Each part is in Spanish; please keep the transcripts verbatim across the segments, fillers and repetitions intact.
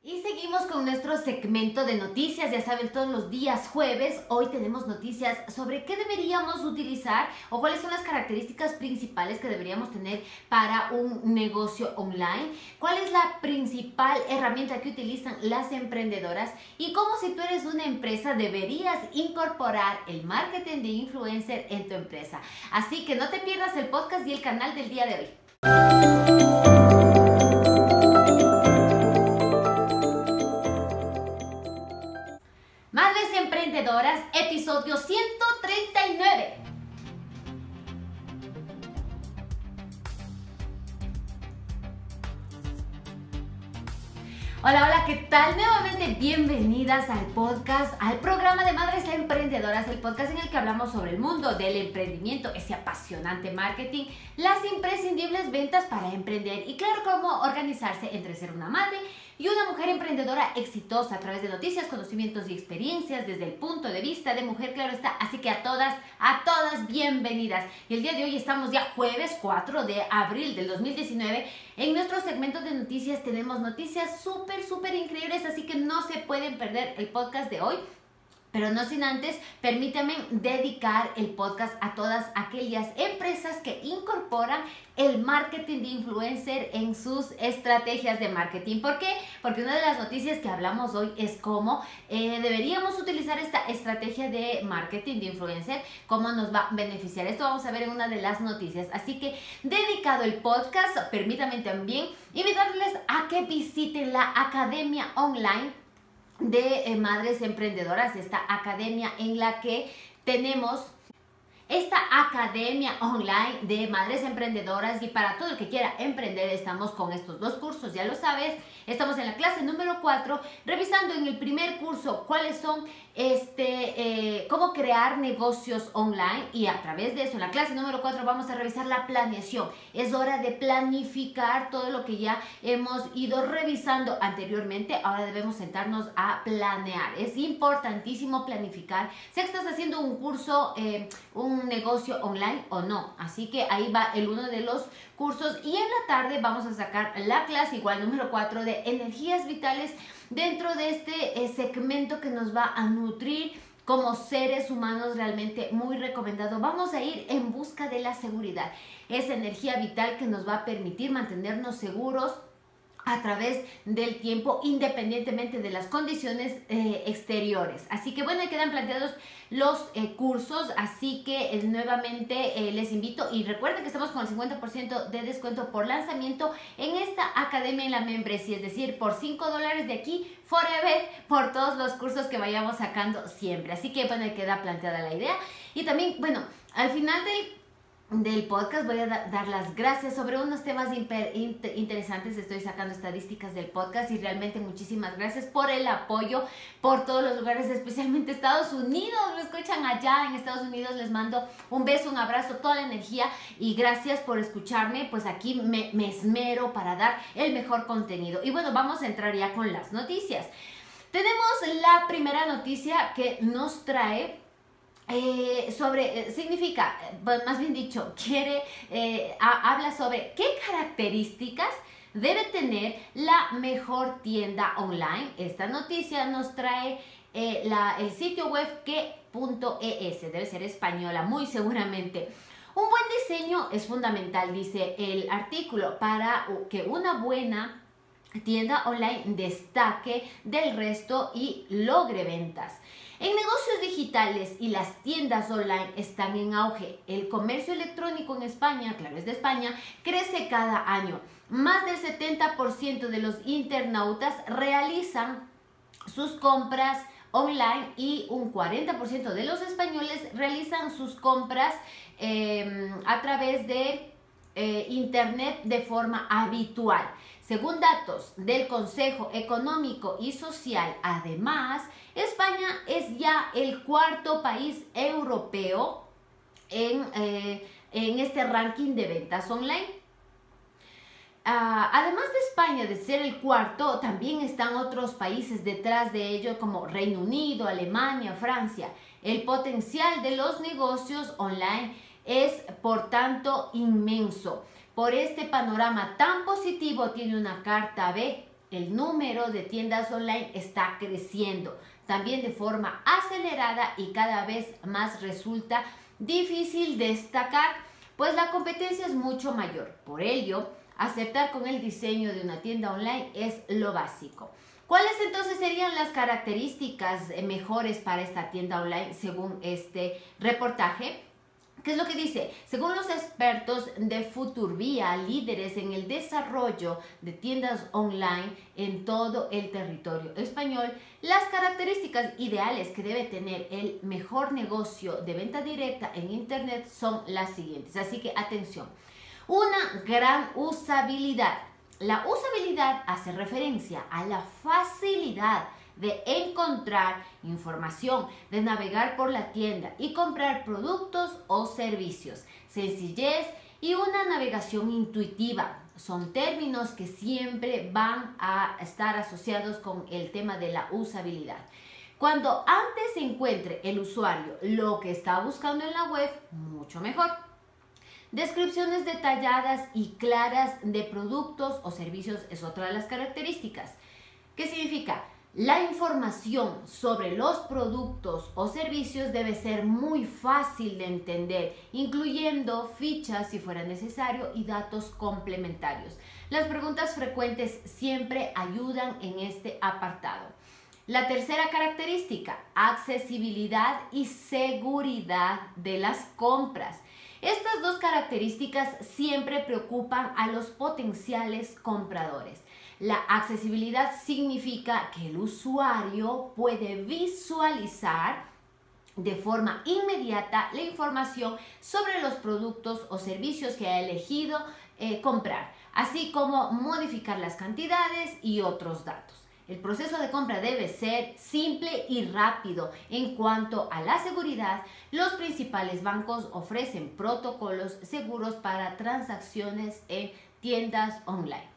Y seguimos con nuestro segmento de noticias, ya saben, todos los días jueves. Hoy tenemos noticias sobre qué deberíamos utilizar o cuáles son las características principales que deberíamos tener para un negocio online, cuál es la principal herramienta que utilizan las emprendedoras y cómo, si tú eres una empresa, deberías incorporar el marketing de influencer en tu empresa. Así que no te pierdas el podcast y el canal del día de hoy. Madres Emprendedoras, episodio ciento treinta y nueve. Hola, hola, ¿qué tal? Nuevamente bienvenidas al podcast, al programa de Madres Emprendedoras, el podcast en el que hablamos sobre el mundo del emprendimiento, ese apasionante marketing, las imprescindibles ventas para emprender y claro, cómo organizarse entre ser una madre y una mujer emprendedora exitosa a través de noticias, conocimientos y experiencias desde el punto de vista de mujer, claro está. Así que a todas, a todas bienvenidas. Y el día de hoy estamos ya jueves cuatro de abril del dos mil diecinueve. En nuestro segmento de noticias tenemos noticias súper, súper increíbles, así que no se pueden perder el podcast de hoy. Pero no sin antes, permítanme dedicar el podcast a todas aquellas empresas que incorporan el marketing de influencer en sus estrategias de marketing. ¿Por qué? Porque una de las noticias que hablamos hoy es cómo eh, deberíamos utilizar esta estrategia de marketing de influencer, cómo nos va a beneficiar. Esto vamos a ver en una de las noticias. Así que, dedicado el podcast, permítanme también invitarles a que visiten la Academia Online de eh, Madres Emprendedoras, esta academia en la que tenemos esta academia online de Madres Emprendedoras, y para todo el que quiera emprender estamos con estos dos cursos, ya lo sabes. Estamos en la clase número cuatro, revisando en el primer curso cuáles son este, eh, cómo crear negocios online, y a través de eso en la clase número cuatro vamos a revisar la planeación. Es hora de planificar todo lo que ya hemos ido revisando anteriormente. Ahora debemos sentarnos a planear. Es importantísimo planificar, si estás haciendo un curso, eh, un negocio online o no. Así que ahí va el uno de los cursos, y en la tarde vamos a sacar la clase igual número cuatro de energías vitales, dentro de este eh, segmento que nos va a nutrir como seres humanos. Realmente muy recomendado. Vamos a ir en busca de la seguridad, esa energía vital que nos va a permitir mantenernos seguros a través del tiempo, independientemente de las condiciones eh, exteriores. Así que bueno, ahí quedan planteados los eh, cursos, así que eh, nuevamente eh, les invito, y recuerden que estamos con el cincuenta por ciento de descuento por lanzamiento en esta academia en la membresía, es decir, por cinco dólares de aquí forever, por todos los cursos que vayamos sacando siempre. Así que bueno, ahí queda planteada la idea. Y también, bueno, al final del del podcast voy a da dar las gracias sobre unos temas inter interesantes. Estoy sacando estadísticas del podcast y realmente muchísimas gracias por el apoyo por todos los lugares, especialmente Estados Unidos. Lo escuchan allá en Estados Unidos. Les mando un beso, un abrazo, toda la energía, y gracias por escucharme. Pues aquí me, me esmero para dar el mejor contenido. Y bueno, vamos a entrar ya con las noticias. Tenemos la primera noticia que nos trae Eh, sobre, eh, significa, bueno, más bien dicho, quiere, eh, ha, habla sobre qué características debe tener la mejor tienda online. Esta noticia nos trae eh, la, el sitio web que punto es, debe ser española, muy seguramente. Un buen diseño es fundamental, dice el artículo, para que una buena tienda online destaque del resto y logre ventas. En negocios digitales y las tiendas online están en auge. El comercio electrónico en España, claro, es de España, crece cada año. Más del setenta por ciento de los internautas realizan sus compras online, y un cuarenta por ciento de los españoles realizan sus compras eh, a través de eh, internet de forma habitual. Según datos del Consejo Económico y Social, además, España es ya el cuarto país europeo en, eh, en este ranking de ventas online. Uh, además de España de ser el cuarto, también están otros países detrás de ello, como Reino Unido, Alemania, Francia. El potencial de los negocios online es, por tanto, inmenso. Por este panorama tan positivo, tiene una carta B El número de tiendas online está creciendo, también de forma acelerada, y cada vez más resulta difícil destacar, pues la competencia es mucho mayor. Por ello, acertar con el diseño de una tienda online es lo básico. ¿Cuáles entonces serían las características mejores para esta tienda online según este reportaje? ¿Qué es lo que dice? Según los expertos de Futurbia, líderes en el desarrollo de tiendas online en todo el territorio español, las características ideales que debe tener el mejor negocio de venta directa en Internet son las siguientes. Así que atención. Una gran usabilidad. La usabilidad hace referencia a la facilidad de encontrar información, de navegar por la tienda y comprar productos o servicios. Sencillez y una navegación intuitiva son términos que siempre van a estar asociados con el tema de la usabilidad. Cuando antes se encuentre el usuario lo que está buscando en la web, mucho mejor. Descripciones detalladas y claras de productos o servicios es otra de las características. ¿Qué significa? La información sobre los productos o servicios debe ser muy fácil de entender, incluyendo fichas si fuera necesario y datos complementarios. Las preguntas frecuentes siempre ayudan en este apartado. La tercera característica, accesibilidad y seguridad de las compras. Estas dos características siempre preocupan a los potenciales compradores. La accesibilidad significa que el usuario puede visualizar de forma inmediata la información sobre los productos o servicios que ha elegido eh, comprar, así como modificar las cantidades y otros datos. El proceso de compra debe ser simple y rápido. En cuanto a la seguridad, los principales bancos ofrecen protocolos seguros para transacciones en tiendas online.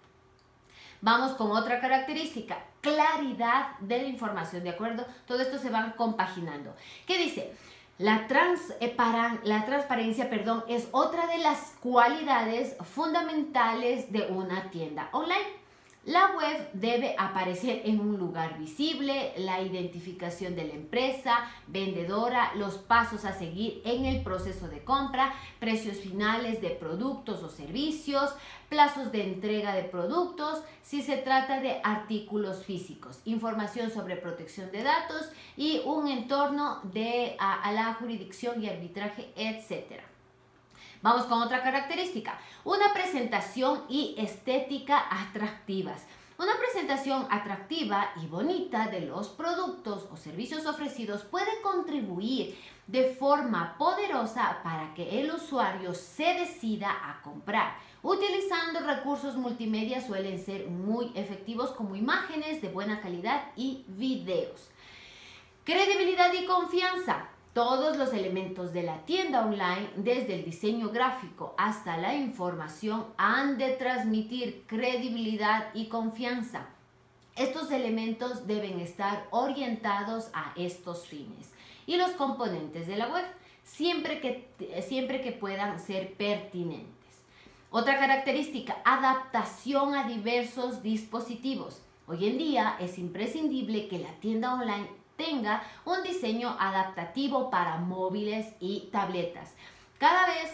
Vamos con otra característica, claridad de la información, ¿de acuerdo? Todo esto se van compaginando. ¿Qué dice? La, trans, eh, para, la transparencia, perdón, es otra de las cualidades fundamentales de una tienda online. La web debe aparecer en un lugar visible, la identificación de la empresa vendedora, los pasos a seguir en el proceso de compra, precios finales de productos o servicios, plazos de entrega de productos, si se trata de artículos físicos, información sobre protección de datos y un entorno de, a, a la jurisdicción y arbitraje, etcétera. Vamos con otra característica, una presentación y estética atractivas. Una presentación atractiva y bonita de los productos o servicios ofrecidos puede contribuir de forma poderosa para que el usuario se decida a comprar. Utilizando recursos multimedia suelen ser muy efectivos como imágenes de buena calidad y videos. Credibilidad y confianza. Todos los elementos de la tienda online, desde el diseño gráfico hasta la información, han de transmitir credibilidad y confianza. Estos elementos deben estar orientados a estos fines. Y los componentes de la web, siempre que, siempre que puedan ser pertinentes. Otra característica, adaptación a diversos dispositivos. Hoy en día es imprescindible que la tienda online tenga un diseño adaptativo para móviles y tabletas. Cada vez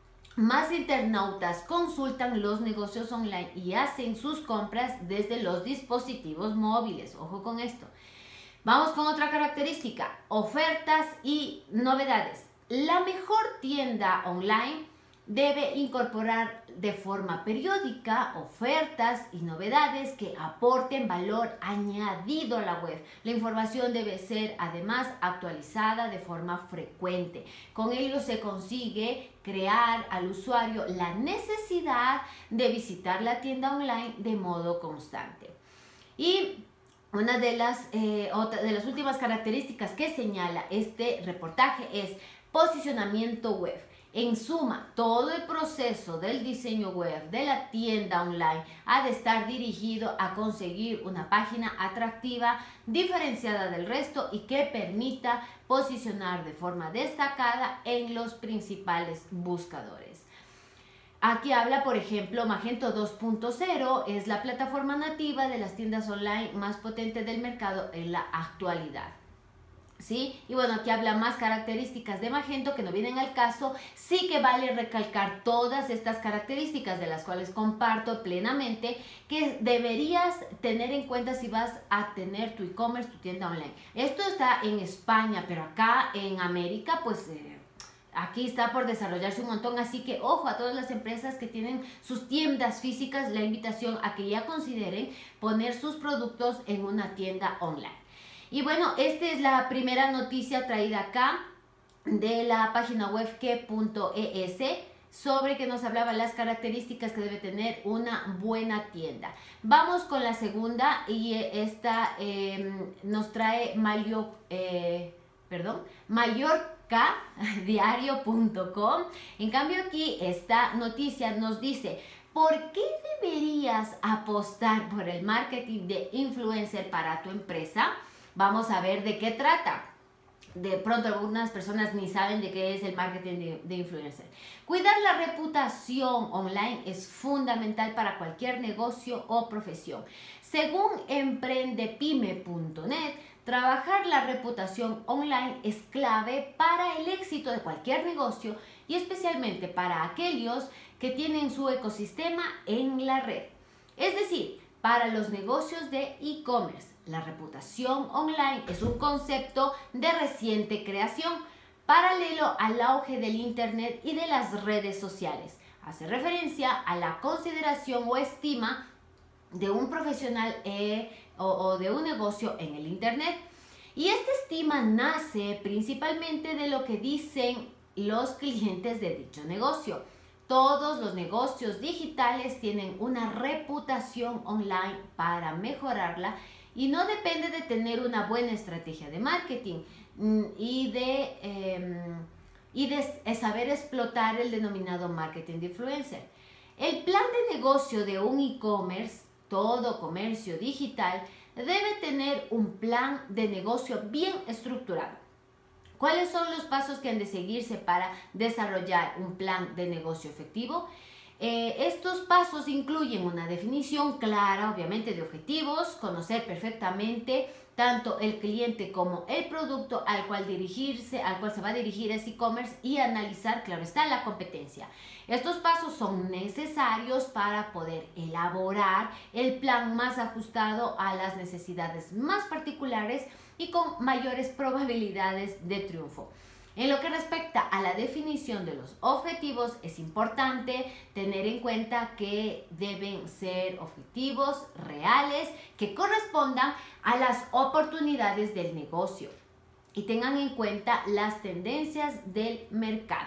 más internautas consultan los negocios online y hacen sus compras desde los dispositivos móviles. Ojo con esto. Vamos con otra característica, ofertas y novedades. La mejor tienda online debe incorporar de forma periódica ofertas y novedades que aporten valor añadido a la web. La información debe ser además actualizada de forma frecuente. Con ello se consigue crear al usuario la necesidad de visitar la tienda online de modo constante. Y una de las, eh, otra, de las últimas características que señala este reportaje es posicionamiento web. En suma, todo el proceso del diseño web de la tienda online ha de estar dirigido a conseguir una página atractiva, diferenciada del resto y que permita posicionar de forma destacada en los principales buscadores. Aquí habla, por ejemplo, Magento dos punto cero es la plataforma nativa de las tiendas online más potente del mercado en la actualidad. ¿Sí? Y bueno, aquí habla más características de Magento que no vienen al caso. Sí que vale recalcar todas estas características de las cuales comparto plenamente que deberías tener en cuenta si vas a tener tu e-commerce, tu tienda online. Esto está en España, pero acá en América, pues eh, aquí está por desarrollarse un montón. Así que ojo a todas las empresas que tienen sus tiendas físicas, la invitación a que ya consideren poner sus productos en una tienda online. Y bueno, esta es la primera noticia traída acá de la página web que punto es sobre que nos hablaba las características que debe tener una buena tienda. Vamos con la segunda y esta eh, nos trae Malio, eh, perdón, Mallorca Diario punto com. En cambio aquí esta noticia nos dice: ¿por qué deberías apostar por el marketing de influencer para tu empresa? Vamos a ver de qué trata. De pronto algunas personas ni saben de qué es el marketing de, de influencer. Cuidar la reputación online es fundamental para cualquier negocio o profesión. Según emprendepyme punto net, trabajar la reputación online es clave para el éxito de cualquier negocio y especialmente para aquellos que tienen su ecosistema en la red. Es decir, para los negocios de e-commerce. La reputación online es un concepto de reciente creación, paralelo al auge del Internet y de las redes sociales. Hace referencia a la consideración o estima de un profesional eh, o, o de un negocio en el Internet. Y esta estima nace principalmente de lo que dicen los clientes de dicho negocio. Todos los negocios digitales tienen una reputación online para mejorarla y no depende de tener una buena estrategia de marketing y de, eh, y de saber explotar el denominado marketing de influencer. El plan de negocio de un e-commerce, todo comercio digital, debe tener un plan de negocio bien estructurado. ¿Cuáles son los pasos que han de seguirse para desarrollar un plan de negocio efectivo? Eh, estos pasos incluyen una definición clara, obviamente, de objetivos, conocer perfectamente tanto el cliente como el producto al cual dirigirse, al cual se va a dirigir ese e-commerce y analizar, claro está, la competencia. Estos pasos son necesarios para poder elaborar el plan más ajustado a las necesidades más particulares y con mayores probabilidades de triunfo. En lo que respecta a la definición de los objetivos, es importante tener en cuenta que deben ser objetivos reales que correspondan a las oportunidades del negocio y tengan en cuenta las tendencias del mercado,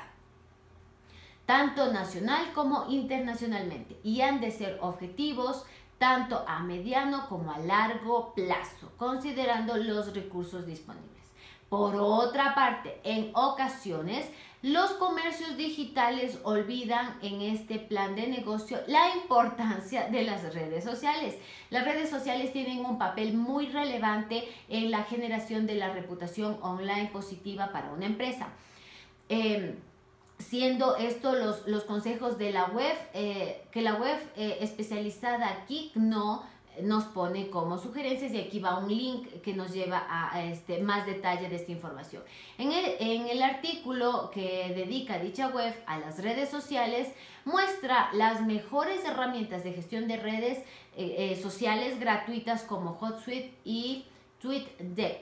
tanto nacional como internacionalmente, y han de ser objetivos tanto a mediano como a largo plazo, considerando los recursos disponibles. Por otra parte, en ocasiones, los comercios digitales olvidan en este plan de negocio la importancia de las redes sociales. Las redes sociales tienen un papel muy relevante en la generación de la reputación online positiva para una empresa. Eh, siendo esto los, los consejos de la web, eh, que la web eh, especializada Kikno nos pone como sugerencias, y aquí va un link que nos lleva a, a este, más detalle de esta información. En el, en el artículo que dedica dicha web a las redes sociales, muestra las mejores herramientas de gestión de redes eh, eh, sociales gratuitas como HotSuite y TweetDeck.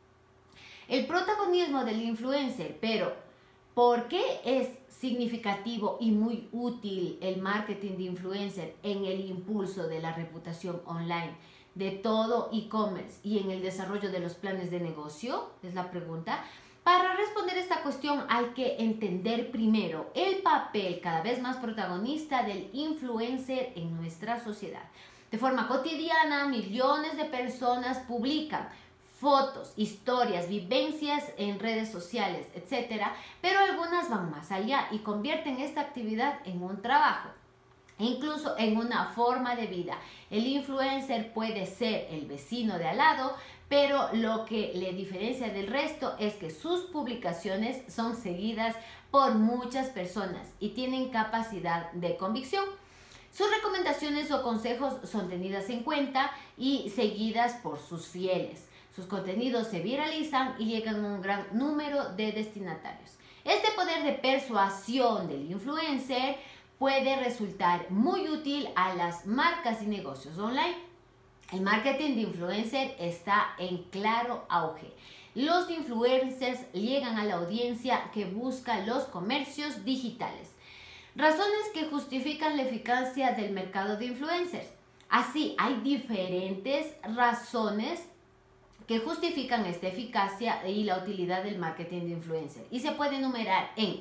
El protagonismo del influencer, pero ¿por qué es significativo y muy útil el marketing de influencer en el impulso de la reputación online de todo e-commerce y en el desarrollo de los planes de negocio? Es la pregunta. Para responder esta cuestión hay que entender primero el papel cada vez más protagonista del influencer en nuestra sociedad. De forma cotidiana, millones de personas publican fotos, historias, vivencias en redes sociales, etcétera, pero algunas van más allá y convierten esta actividad en un trabajo. e incluso en una forma de vida. El influencer puede ser el vecino de al lado, pero lo que le diferencia del resto es que sus publicaciones son seguidas por muchas personas y tienen capacidad de convicción. Sus recomendaciones o consejos son tenidas en cuenta y seguidas por sus fieles. Sus contenidos se viralizan y llegan a un gran número de destinatarios. Este poder de persuasión del influencer puede resultar muy útil a las marcas y negocios online. El marketing de influencer está en claro auge. Los influencers llegan a la audiencia que busca los comercios digitales. Razones que justifican la eficacia del mercado de influencers. Así, hay diferentes razones que justifican esta eficacia y la utilidad del marketing de influencer. Y se puede enumerar en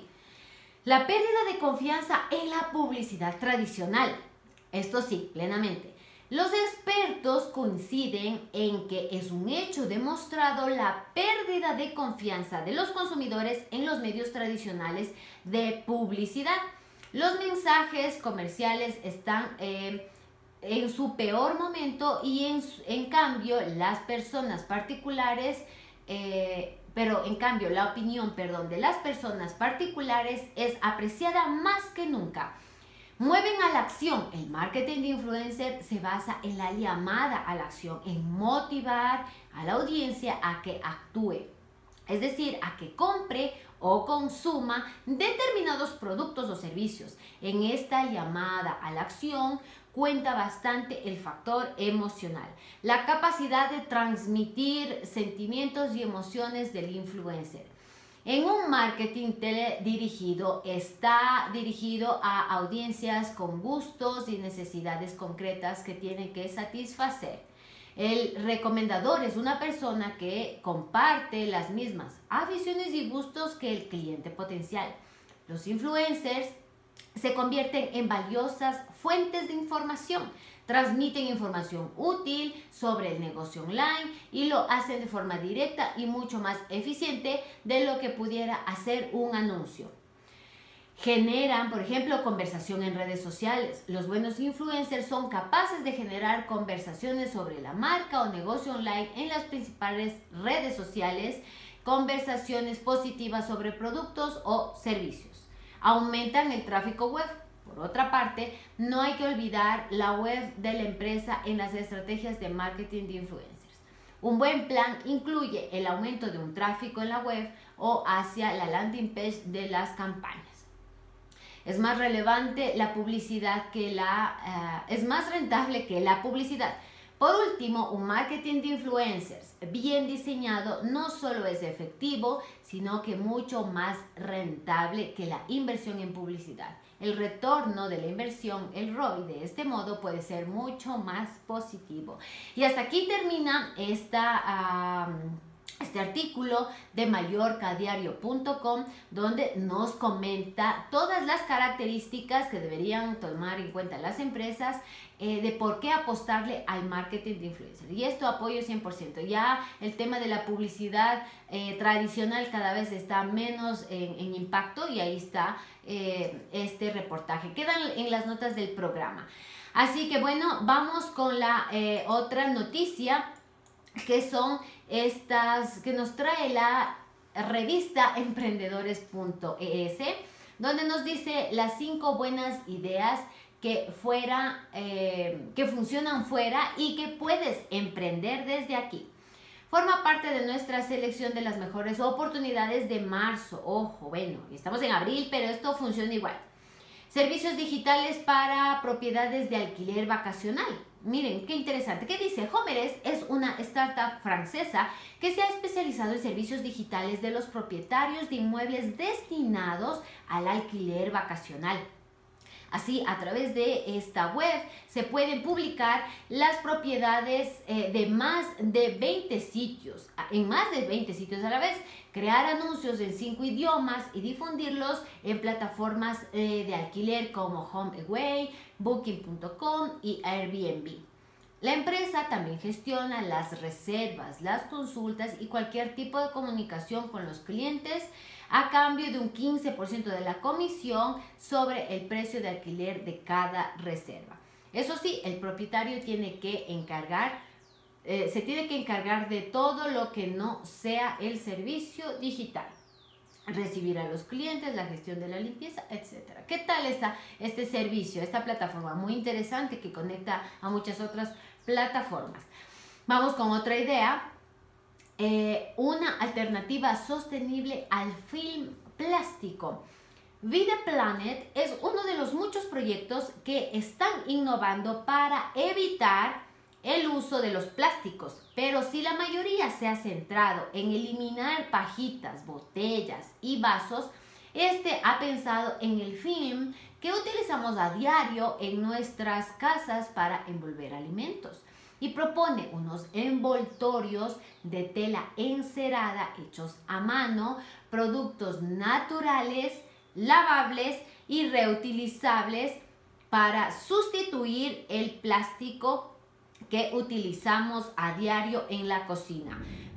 la pérdida de confianza en la publicidad tradicional. Esto sí, plenamente. Los expertos coinciden en que es un hecho demostrado la pérdida de confianza de los consumidores en los medios tradicionales de publicidad. Los mensajes comerciales están eh, en su peor momento y en, en cambio las personas particulares, eh, pero en cambio la opinión, perdón, de las personas particulares es apreciada más que nunca. Mueven a la acción. El marketing de influencer se basa en la llamada a la acción, en motivar a la audiencia a que actúe, es decir, a que compre o consuma determinados productos o servicios. En esta llamada a la acción cuenta bastante el factor emocional, la capacidad de transmitir sentimientos y emociones del influencer. En un marketing teledirigido está dirigido a audiencias con gustos y necesidades concretas que tienen que satisfacer. El recomendador es una persona que comparte las mismas aficiones y gustos que el cliente potencial. Los influencers se convierten en valiosas fuentes de información. Transmiten información útil sobre el negocio online y lo hacen de forma directa y mucho más eficiente de lo que pudiera hacer un anuncio. Generan, por ejemplo, conversación en redes sociales. Los buenos influencers son capaces de generar conversaciones sobre la marca o negocio online en las principales redes sociales, conversaciones positivas sobre productos o servicios. Aumentan el tráfico web. Por otra parte, no hay que olvidar la web de la empresa en las estrategias de marketing de influencers. Un buen plan incluye el aumento de un tráfico en la web o hacia la landing page de las campañas. Es más relevante la publicidad que la, uh, es más rentable que la publicidad. Por último, un marketing de influencers bien diseñado no solo es efectivo, sino que mucho más rentable que la inversión en publicidad. El retorno de la inversión, el R O I, de este modo puede ser mucho más positivo. Y hasta aquí termina esta... Uh, Este artículo de mallorca diario punto com, donde nos comenta todas las características que deberían tomar en cuenta las empresas eh, de por qué apostarle al marketing de influencer. Y esto apoyo cien por ciento. Ya el tema de la publicidad eh, tradicional cada vez está menos en, en impacto, y ahí está eh, este reportaje. Quedan en las notas del programa. Así que bueno, vamos con la eh, otra noticia, que son estas que nos trae la revista emprendedores punto e s, donde nos dice las cinco buenas ideas que, fuera, eh, que funcionan fuera y que puedes emprender desde aquí. Forma parte de nuestra selección de las mejores oportunidades de marzo. Ojo, bueno, estamos en abril, pero esto funciona igual. Servicios digitales para propiedades de alquiler vacacional. Miren, qué interesante. ¿Qué dice? Homeres es una startup francesa que se ha especializado en servicios digitales de los propietarios de inmuebles destinados al alquiler vacacional. Así, a través de esta web se pueden publicar las propiedades eh, de más de veinte sitios, en más de veinte sitios a la vez, crear anuncios en cinco idiomas y difundirlos en plataformas eh, de alquiler como HomeAway, Booking punto com y Airbnb. La empresa también gestiona las reservas, las consultas y cualquier tipo de comunicación con los clientes a cambio de un quince por ciento de la comisión sobre el precio de alquiler de cada reserva. Eso sí, el propietario tiene que encargar, eh, se tiene que encargar de todo lo que no sea el servicio digital. Recibir a los clientes, la gestión de la limpieza, etcétera. ¿Qué tal está este servicio, esta plataforma? Muy interesante que conecta a muchas otras plataformas. Vamos con otra idea. Eh, una alternativa sostenible al film plástico. Vida Planet es uno de los muchos proyectos que están innovando para evitar el uso de los plásticos, pero si la mayoría se ha centrado en eliminar pajitas, botellas y vasos, este ha pensado en el film que utilizamos a diario en nuestras casas para envolver alimentos y propone unos envoltorios de tela encerada hechos a mano, productos naturales, lavables y reutilizables para sustituir el plástico que utilizamos a diario en la cocina.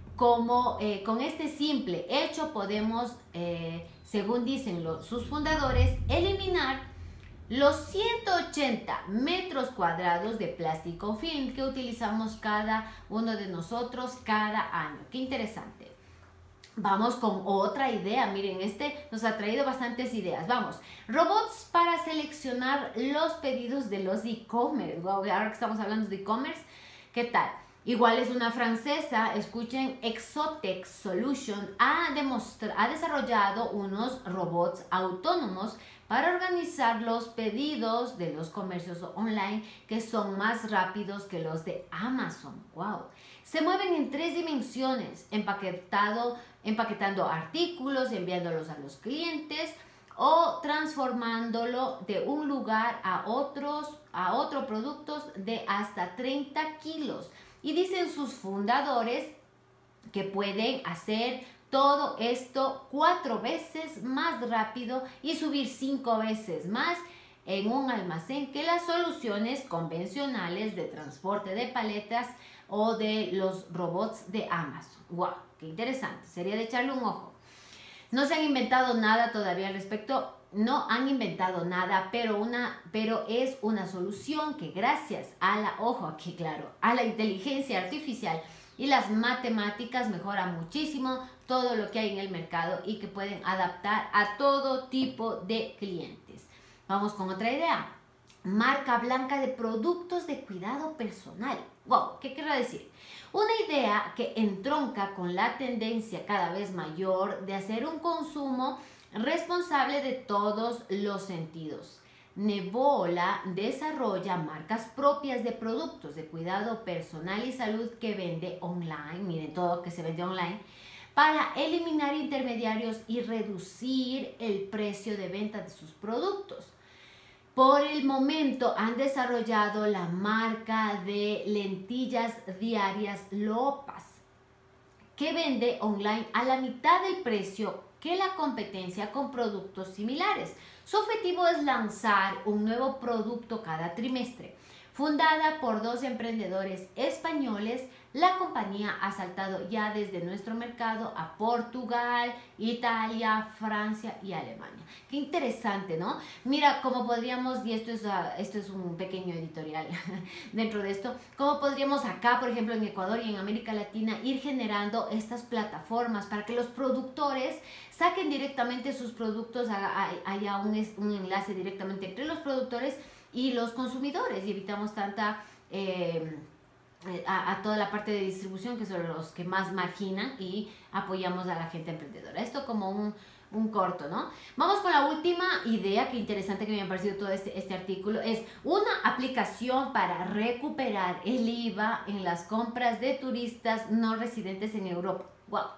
Como eh, con este simple hecho podemos, eh, según dicen los, sus fundadores, eliminar los ciento ochenta metros cuadrados de plástico film que utilizamos cada uno de nosotros cada año. Qué interesante. Vamos con otra idea. Miren, este nos ha traído bastantes ideas. Vamos, robots para seleccionar los pedidos de los e-commerce. Wow, ahora que estamos hablando de e-commerce, ¿qué tal? Igual es una francesa, escuchen, Exotex Solution ha, ha desarrollado unos robots autónomos para organizar los pedidos de los comercios online que son más rápidos que los de Amazon. ¡Wow! Se mueven en tres dimensiones, empaquetado, empaquetando artículos, enviándolos a los clientes o transformándolo de un lugar a, otros, a otro productos de hasta treinta kilos. Y dicen sus fundadores que pueden hacer todo esto cuatro veces más rápido y subir cinco veces más en un almacén que las soluciones convencionales de transporte de paletas o de los robots de Amazon. ¡Wow! ¡Qué interesante! Sería de echarle un ojo. No se han inventado nada todavía al respecto. No han inventado nada, pero, una, pero es una solución que gracias a la, ojo aquí claro, a la inteligencia artificial y las matemáticas mejora muchísimo todo lo que hay en el mercado y que pueden adaptar a todo tipo de clientes. Vamos con otra idea. Marca blanca de productos de cuidado personal. Wow, ¿qué querrá decir? Una idea que entronca con la tendencia cada vez mayor de hacer un consumo responsable de todos los sentidos. Nevola desarrolla marcas propias de productos de cuidado personal y salud que vende online, miren todo lo que se vende online, para eliminar intermediarios y reducir el precio de venta de sus productos. Por el momento han desarrollado la marca de lentillas diarias Lopas, que vende online a la mitad del precio que la competencia con productos similares. Su objetivo es lanzar un nuevo producto cada trimestre. Fundada por dos emprendedores españoles, la compañía ha saltado ya desde nuestro mercado a Portugal, Italia, Francia y Alemania. Qué interesante, ¿no? Mira, cómo podríamos, y esto es, uh, esto es un pequeño editorial dentro de esto, cómo podríamos acá, por ejemplo, en Ecuador y en América Latina, ir generando estas plataformas para que los productores saquen directamente sus productos, haya un, un enlace directamente entre los productores y los consumidores y evitamos tanta eh, a, a toda la parte de distribución que son los que más marginan y apoyamos a la gente emprendedora. Esto como un, un corto, ¿no? Vamos con la última idea, que interesante que me ha parecido todo este, este artículo, es una aplicación para recuperar el I V A en las compras de turistas no residentes en Europa. ¡Wow!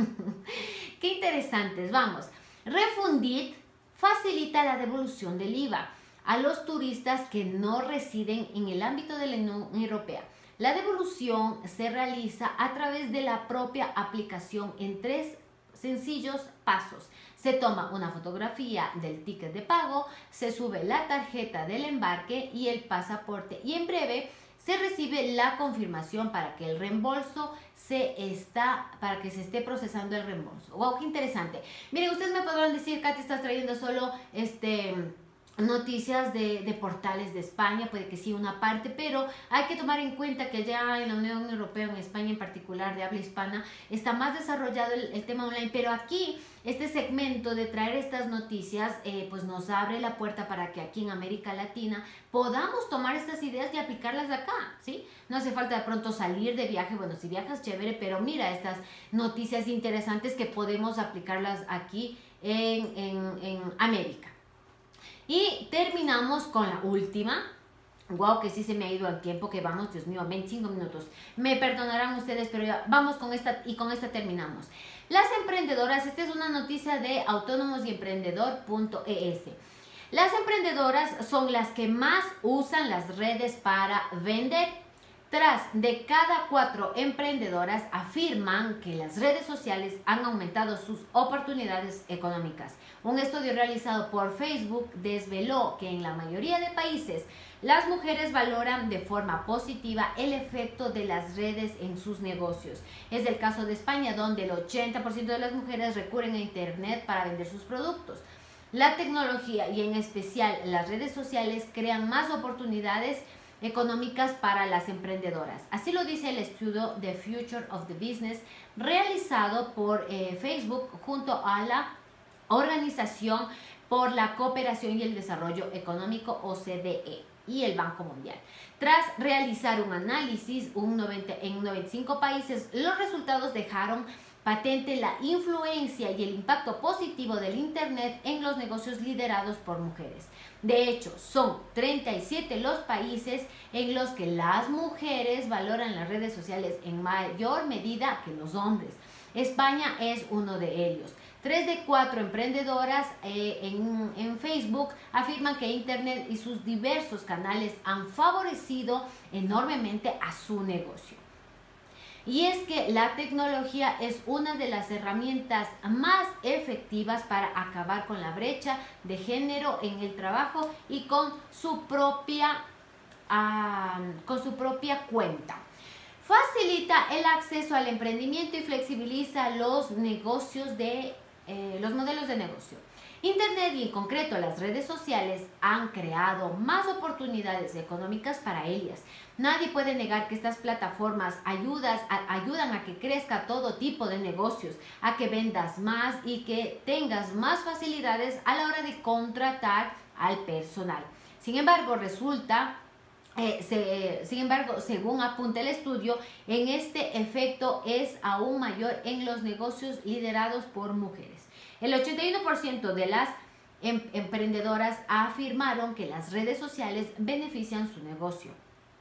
¡Qué interesantes! Vamos, Refundit facilita la devolución del I V A a los turistas que no residen en el ámbito de la Unión Europea. La devolución se realiza a través de la propia aplicación en tres sencillos pasos. Se toma una fotografía del ticket de pago, se sube la tarjeta del embarque y el pasaporte y en breve se recibe la confirmación para que el reembolso se está, para que se esté procesando el reembolso. Wow, qué interesante. Miren, ustedes me podrán decir, Katy, estás trayendo solo este... noticias de, de portales de España, puede que sí una parte, pero hay que tomar en cuenta que allá en la Unión Europea, en España en particular, de habla hispana, está más desarrollado el, el tema online, pero aquí este segmento de traer estas noticias eh, pues nos abre la puerta para que aquí en América Latina podamos tomar estas ideas y aplicarlas acá, ¿sí? No hace falta de pronto salir de viaje, bueno, si viajas chévere, pero mira estas noticias interesantes que podemos aplicarlas aquí en, en, en América. Y terminamos con la última. Wow, que sí se me ha ido el tiempo, que vamos, Dios mío, veinticinco minutos. Me perdonarán ustedes, pero ya vamos con esta y con esta terminamos. Las emprendedoras, esta es una noticia de autónomos y emprendedor punto e s. Las emprendedoras son las que más usan las redes para vender. Tras de cada cuatro emprendedoras afirman que las redes sociales han aumentado sus oportunidades económicas. Un estudio realizado por Facebook desveló que en la mayoría de países las mujeres valoran de forma positiva el efecto de las redes en sus negocios. Es el caso de España, donde el ochenta por ciento de las mujeres recurren a Internet para vender sus productos. La tecnología y en especial las redes sociales crean más oportunidades económicas para las emprendedoras. Así lo dice el estudio The Future of the Business realizado por eh, Facebook junto a la Organización por la Cooperación y el Desarrollo Económico, O C D E, y el Banco Mundial. Tras realizar un análisis un noventa, en noventa y cinco países, los resultados dejaron patente la influencia y el impacto positivo del Internet en los negocios liderados por mujeres. De hecho, son treinta y siete los países en los que las mujeres valoran las redes sociales en mayor medida que los hombres. España es uno de ellos. Tres de cuatro emprendedoras eh, en, en Facebook afirman que Internet y sus diversos canales han favorecido enormemente a su negocio. Y es que la tecnología es una de las herramientas más efectivas para acabar con la brecha de género en el trabajo y con su propia, uh, con su propia cuenta. Facilita el acceso al emprendimiento y flexibiliza los negocios de eh, los modelos de negocio. Internet y en concreto las redes sociales han creado más oportunidades económicas para ellas. Nadie puede negar que estas plataformas ayudas, a, ayudan a que crezca todo tipo de negocios, a que vendas más y que tengas más facilidades a la hora de contratar al personal. Sin embargo, resulta... Eh, se, sin embargo, según apunta el estudio, en este efecto es aún mayor en los negocios liderados por mujeres. El ochenta y uno por ciento de las em, emprendedoras afirmaron que las redes sociales benefician su negocio.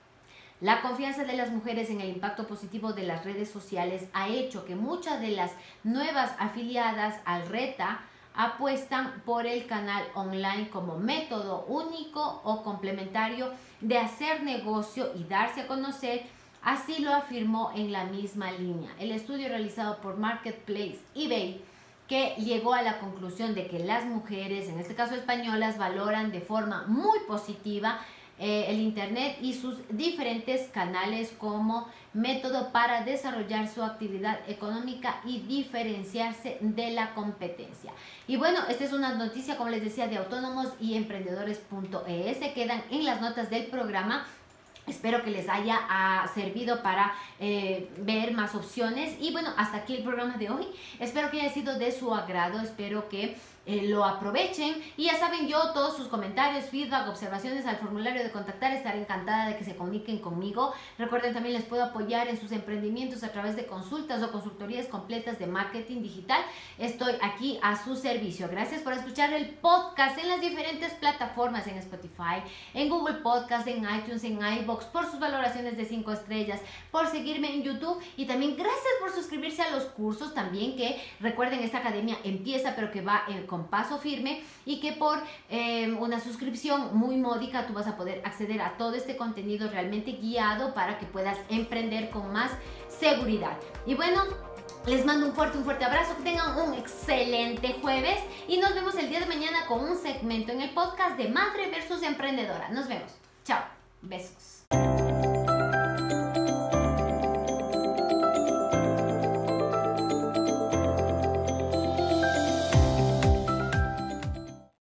La confianza de las mujeres en el impacto positivo de las redes sociales ha hecho que muchas de las nuevas afiliadas al RETA apuestan por el canal online como método único o complementario de hacer negocio y darse a conocer. Así lo afirmó en la misma línea el estudio realizado por Marketplace eBay, que llegó a la conclusión de que las mujeres, en este caso españolas, valoran de forma muy positiva eh, el Internet y sus diferentes canales como método para desarrollar su actividad económica y diferenciarse de la competencia. Y bueno, esta es una noticia, como les decía, de autónomos y emprendedores punto e s. Quedan en las notas del programa. Espero que les haya uh, servido para eh, ver más opciones. Y bueno, hasta aquí el programa de hoy. Espero que haya sido de su agrado. Espero que eh, lo aprovechen. Y ya saben, yo todos sus comentarios, feedback, observaciones al formulario de contactar, estaré encantada de que se comuniquen conmigo. Recuerden, también les puedo apoyar en sus emprendimientos a través de consultas o consultorías completas de marketing digital. Estoy aquí a su servicio. Gracias por escuchar el podcast en las diferentes plataformas, en Spotify, en Google Podcast, en iTunes, en iVoox, por sus valoraciones de cinco estrellas, por seguirme en YouTube y también gracias por suscribirse a los cursos también, que recuerden, esta academia empieza pero que va eh, con paso firme, y que por eh, una suscripción muy módica tú vas a poder acceder a todo este contenido realmente guiado para que puedas emprender con más seguridad. Y bueno, les mando un fuerte, un fuerte abrazo, que tengan un excelente jueves y nos vemos el día de mañana con un segmento en el podcast de Madre versus Emprendedora. Nos vemos. Chao. Besos.